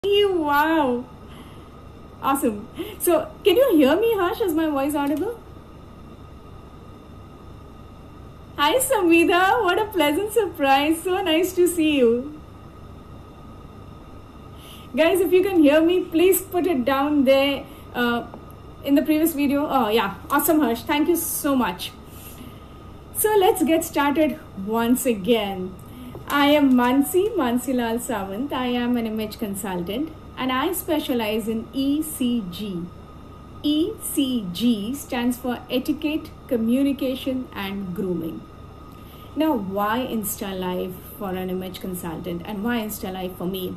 Wow. Awesome. So, can you hear me, Harsh? Is my voice audible? Hi, Samvida. What a pleasant surprise. So nice to see you. Guys, if you can hear me, please put it down there in the previous video. Oh, yeah. Awesome, Harsh. Thank you so much. So, let's get started once again. I am Mansi Lal Sawant. I am an image consultant and I specialize in ECG. ECG stands for Etiquette, Communication and Grooming. Now, why Insta Live for an image consultant and why Insta Live for me?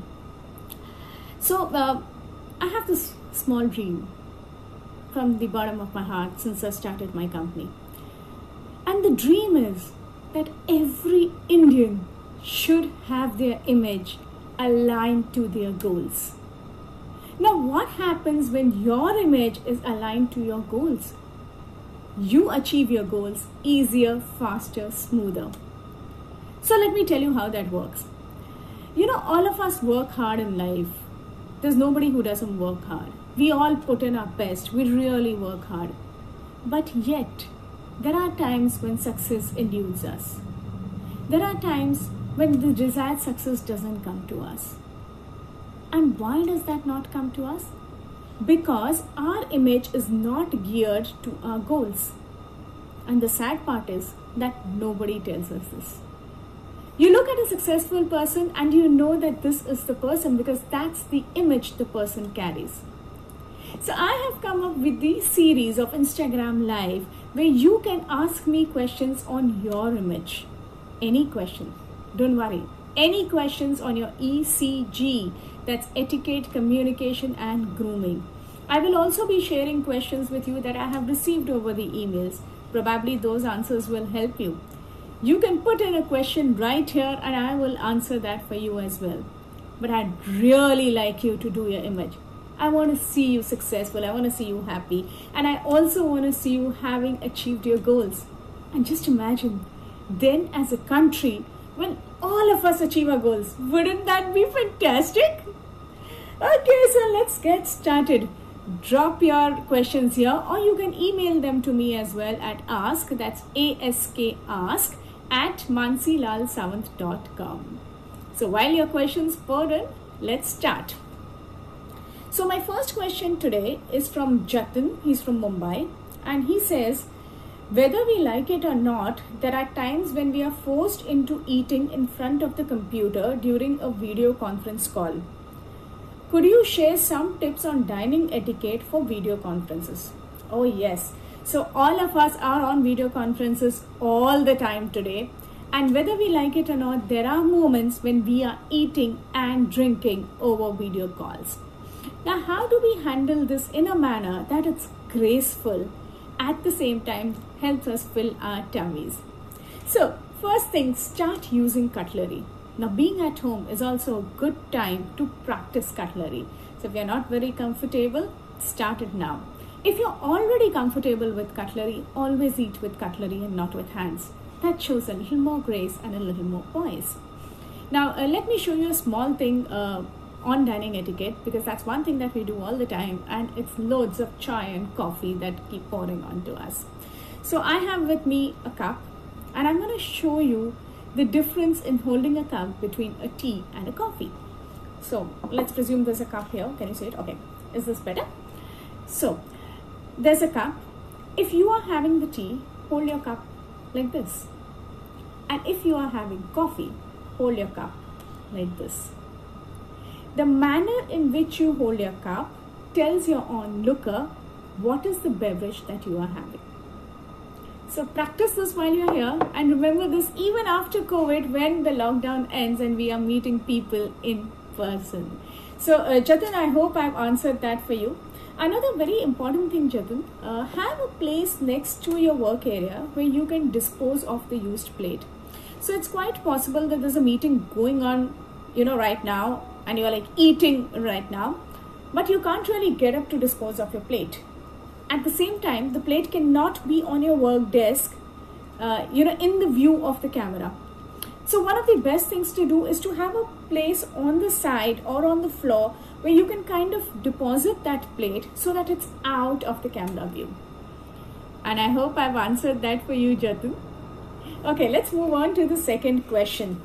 So, I have this small dream from the bottom of my heart since I started my company. And the dream is that every Indian should have their image aligned to their goals. Now, what happens when your image is aligned to your goals? You achieve your goals easier, faster, smoother. So let me tell you how that works. You know, all of us work hard in life. There's nobody who doesn't work hard. We all put in our best. We really work hard. But yet, there are times when success eludes us. There are times when the desired success doesn't come to us. And why does that not come to us? Because our image is not geared to our goals. And the sad part is that nobody tells us this. You look at a successful person and you know that this is the person because that's the image the person carries. So I have come up with the series of Instagram Live where you can ask me questions on your image. Any question. Don't worry. Any questions on your ECG, that's Etiquette, Communication and Grooming. I will also be sharing questions with you that I have received over the emails. Probably those answers will help you. You can put in a question right here and I will answer that for you as well. But I'd really like you to do your image. I want to see you successful. I want to see you happy. And I also want to see you having achieved your goals. And just imagine, then as a country, when all of us achieve our goals, wouldn't that be fantastic? Okay, so let's get started. Drop your questions here or you can email them to me as well at ask, that's ask at mansilalsawant.com. So while your questions pour in, let's start. So my first question today is from Jatin. He's from Mumbai and he says, whether we like it or not, there are times when we are forced into eating in front of the computer during a video conference call. Could you share some tips on dining etiquette for video conferences? Oh yes. So all of us are on video conferences all the time today. And whether we like it or not, there are moments when we are eating and drinking over video calls. Now, how do we handle this in a manner that it's graceful, at the same time helps us fill our tummies? So first thing, start using cutlery. Now being at home is also a good time to practice cutlery. So if you're not very comfortable, start it now. If you're already comfortable with cutlery, always eat with cutlery and not with hands. That shows a little more grace and a little more poise. Now let me show you a small thing on dining etiquette, because that's one thing that we do all the time and it's loads of chai and coffee that keep pouring onto us. So I have with me a cup and I'm going to show you the difference in holding a cup between a tea and a coffee. So let's presume there's a cup here. Can you see it? Okay. Is this better? So there's a cup. If you are having the tea, hold your cup like this. And if you are having coffee, hold your cup like this. The manner in which you hold your cup tells your onlooker what is the beverage that you are having. So practice this while you're here and remember this even after COVID when the lockdown ends and we are meeting people in person. So Jatin, I hope I've answered that for you. Another very important thing, Jatin, have a place next to your work area where you can dispose of the used plate. So it's quite possible that there's a meeting going on, right now, and you're like eating right now, but you can't really get up to dispose of your plate. At the same time, the plate cannot be on your work desk, in the view of the camera. So one of the best things to do is to have a place on the side or on the floor where you can kind of deposit that plate so that it's out of the camera view. And I hope I've answered that for you, Jatin. Okay, let's move on to the second question.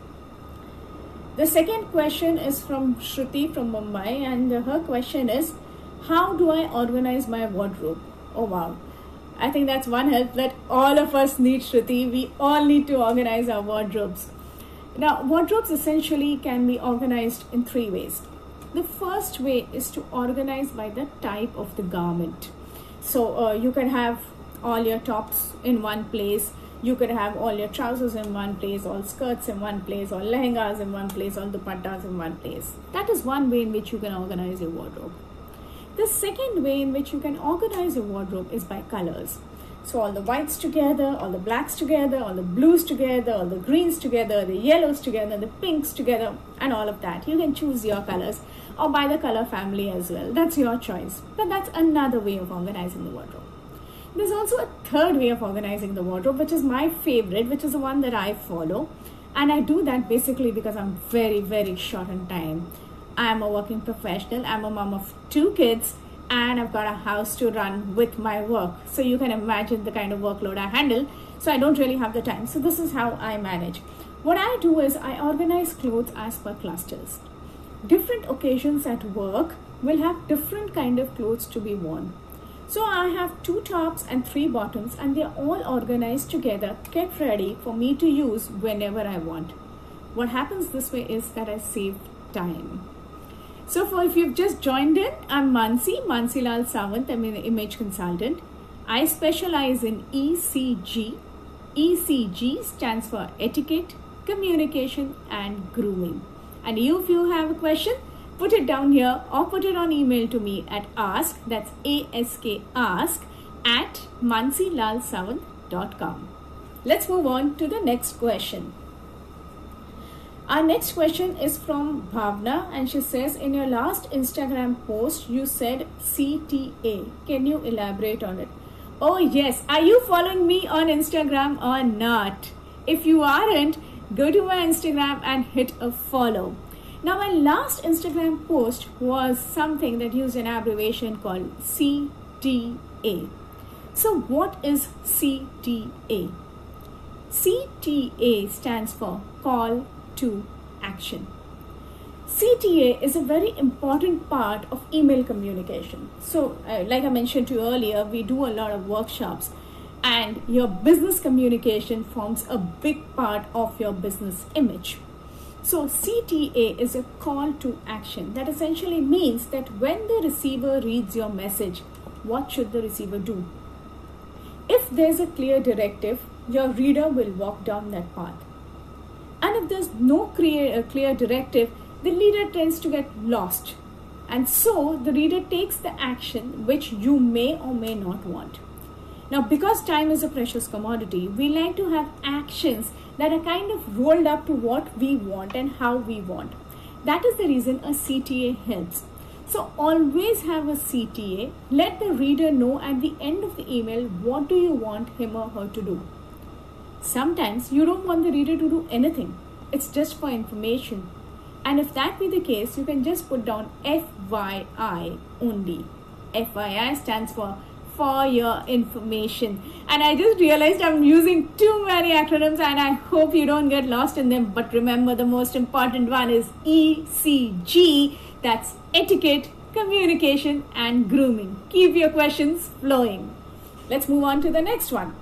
The second question is from Shruti from Mumbai, and her question is, how do I organize my wardrobe? Oh wow, I think that's one help that all of us need, Shruti. We all need to organize our wardrobes. Now, wardrobes essentially can be organized in three ways. The first way is to organize by the type of the garment. So you can have all your tops in one place. You could have all your trousers in one place, all skirts in one place, all lehengas in one place, all dupattas in one place. That is one way in which you can organize your wardrobe. The second way in which you can organize your wardrobe is by colors. So all the whites together, all the blacks together, all the blues together, all the greens together, the yellows together, the pinks together, and all of that. You can choose your colors or by the color family as well. That's your choice. But that's another way of organizing the wardrobe. There's also a third way of organizing the wardrobe, which is my favorite, which is the one that I follow. And I do that basically because I'm very, very short on time. I'm a working professional. I'm a mom of 2 kids, and I've got a house to run with my work. So you can imagine the kind of workload I handle. So I don't really have the time. So this is how I manage. What I do is I organize clothes as per clusters. Different occasions at work will have different kind of clothes to be worn. So I have 2 tops and 3 bottoms, and they're all organized together, kept ready for me to use whenever I want. What happens this way is that I save time. So if you've just joined in, I'm Mansi Lal Sawant. I'm an image consultant. I specialize in ECG. ECG stands for etiquette, communication, and grooming. And if you have a question, put it down here or put it on email to me at ask, that's ask at mansilalsawant.com. Let's move on to the next question. Our next question is from Bhavna, and she says, in your last Instagram post, you said CTA. Can you elaborate on it? Oh yes, are you following me on Instagram or not? If you aren't, go to my Instagram and hit a follow. Now, my last Instagram post was something that used an abbreviation called CTA. So what is CTA? CTA stands for Call to Action. CTA is a very important part of email communication. So like I mentioned to you earlier, we do a lot of workshops, and your business communication forms a big part of your business image. So CTA is a call to action. That essentially means that when the receiver reads your message, what should the receiver do? If there's a clear directive, your reader will walk down that path. And if there's no clear directive, the reader tends to get lost. And so the reader takes the action which you may or may not want. Now, because time is a precious commodity, we like to have actions that are kind of rolled up to what we want and how we want. That is the reason a CTA helps. So always have a CTA. Let the reader know at the end of the email, what do you want him or her to do? Sometimes you don't want the reader to do anything. It's just for information. And if that be the case, you can just put down FYI only. FYI stands for your information. And I just realized I'm using too many acronyms, and I hope you don't get lost in them. But remember, the most important one is ECG. That's etiquette, communication, and grooming. Keep your questions flowing. Let's move on to the next one.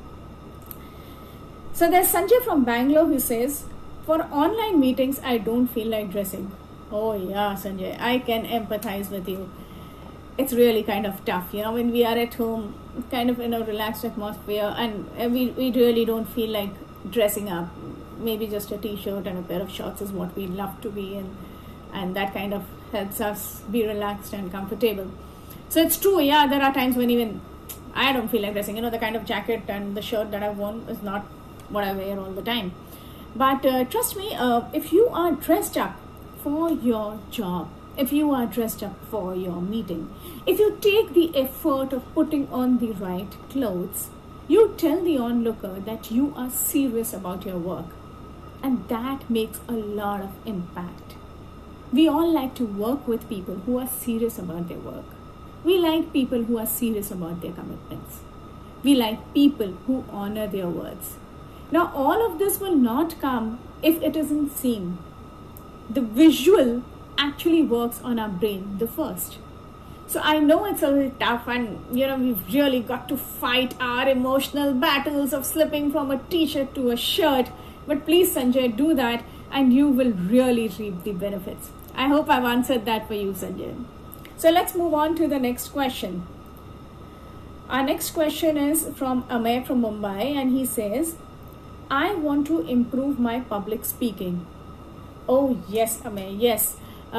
So there's Sanjay from Bangalore who says, for online meetings, I don't feel like dressing. Oh yeah, Sanjay, I can empathize with you. It's really kind of tough, when we are at home, kind of in a relaxed atmosphere, and we really don't feel like dressing up. Maybe just a t-shirt and a pair of shorts is what we love to be in, and that kind of helps us be relaxed and comfortable. So it's true, yeah, there are times when even I don't feel like dressing. The kind of jacket and the shirt that I've worn is not what I wear all the time. But trust me, if you are dressed up for your job, if you are dressed up for your meeting, if you take the effort of putting on the right clothes, you tell the onlooker that you are serious about your work. And that makes a lot of impact. We all like to work with people who are serious about their work. We like people who are serious about their commitments. We like people who honor their words. Now, all of this will not come if it isn't seen. The visual actually works on our brain the first. So I know it's a little tough, and we've really got to fight our emotional battles of slipping from a t-shirt to a shirt. But please, Sanjay, do that and you will really reap the benefits. I hope I've answered that for you, Sanjay. So let's move on to the next question. Our next question is from Amay from Mumbai, and he says, I want to improve my public speaking. Oh, yes, Amay, yes.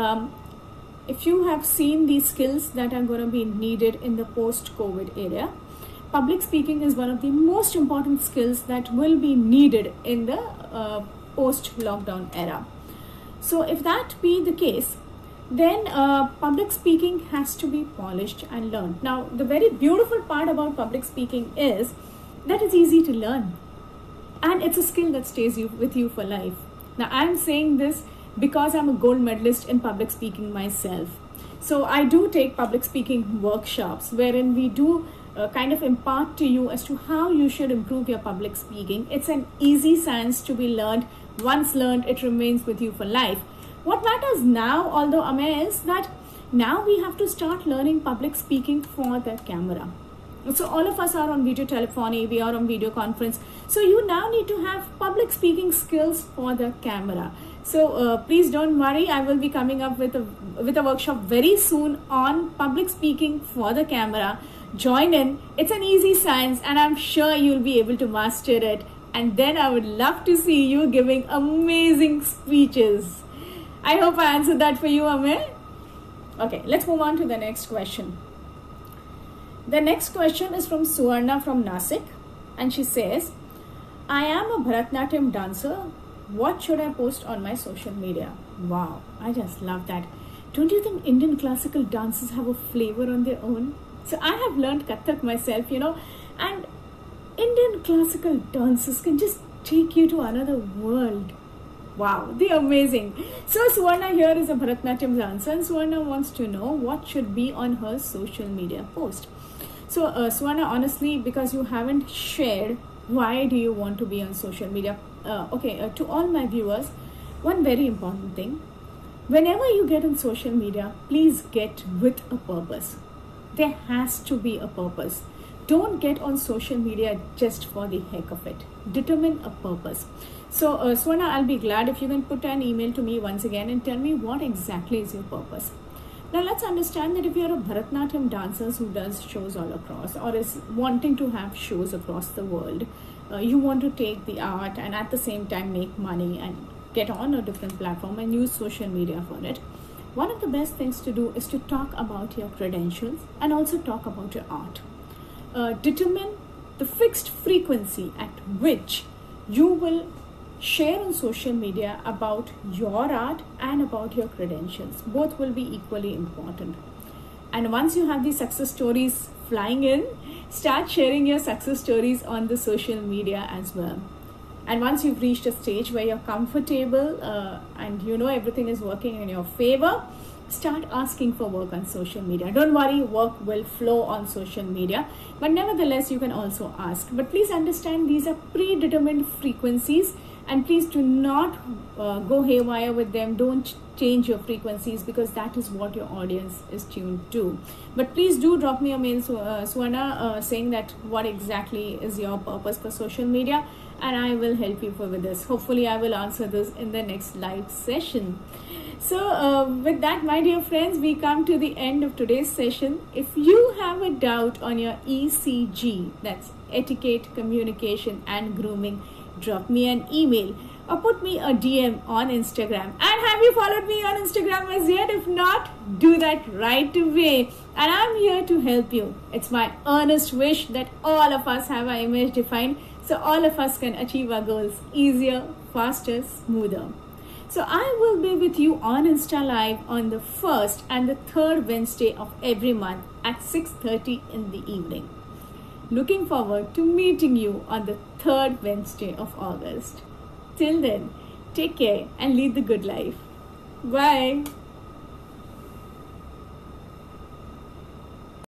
If you have seen the skills that are going to be needed in the post-COVID era, public speaking is one of the most important skills that will be needed in the post-lockdown era. So if that be the case, then public speaking has to be polished and learned. Now, the very beautiful part about public speaking is that it's easy to learn. And it's a skill that stays with you for life. Now, I'm saying this because I'm a gold medalist in public speaking myself. So I do take public speaking workshops wherein we do kind of impart to you as to how you should improve your public speaking. It's an easy science to be learned. Once learned, it remains with you for life. What matters now, although Amay, is that now we have to start learning public speaking for the camera. So all of us are on video telephony, we are on video conference. So you now need to have public speaking skills for the camera. So please don't worry, I will be coming up with a workshop very soon on public speaking for the camera. Join in, it's an easy science and I'm sure you'll be able to master it. And then I would love to see you giving amazing speeches. I hope I answered that for you, Amay. Okay, let's move on to the next question. The next question is from Suvarna from Nasik, and she says, I am a Bharatanatyam dancer. What should I post on my social media? Wow, I just love that. Don't you think Indian classical dances have a flavor on their own? So I have learned Kathak myself, and Indian classical dances can just take you to another world. Wow, they're amazing. So Suvarna here is a Bharatanatyam dancer, and Suvarna wants to know what should be on her social media post. So Suvarna, honestly, because you haven't shared why do you want to be on social media, to all my viewers, one very important thing. Whenever you get on social media, please get with a purpose. There has to be a purpose. Don't get on social media just for the heck of it. Determine a purpose. So Suvarna, I'll be glad if you can put an email to me once again and tell me what exactly is your purpose. Now let's understand that if you're a Bharatanatyam dancer who does shows all across or is wanting to have shows across the world, you want to take the art and at the same time make money and get on a different platform and use social media for it. One of the best things to do is to talk about your credentials and also talk about your art. Determine the fixed frequency at which you will share on social media about your art and about your credentials. Both will be equally important. And once you have these success stories flying in, start sharing your success stories on the social media as well. And once you've reached a stage where you're comfortable and everything is working in your favor, start asking for work on social media. Don't worry, work will flow on social media, but nevertheless you can also ask. But please understand, these are predetermined frequencies, and please do not go haywire with them. Don't change your frequencies, because that is what your audience is tuned to. But please do drop me a mail, Suvarna, saying that what exactly is your purpose for social media, and I will help you with this. Hopefully I will answer this in the next live session. So with that, my dear friends, we come to the end of today's session. If you have a doubt on your ECG, that's etiquette, communication and grooming, drop me an email or put me a DM on Instagram. And have you followed me on Instagram as yet? If not, do that right away. And I'm here to help you. It's my earnest wish that all of us have our image defined, so all of us can achieve our goals easier, faster, smoother. So I will be with you on Insta Live on the 1st and the 3rd Wednesday of every month at 6:30 in the evening. Looking forward to meeting you on the 3rd Wednesday of August. Till then, take care and lead the good life. Bye.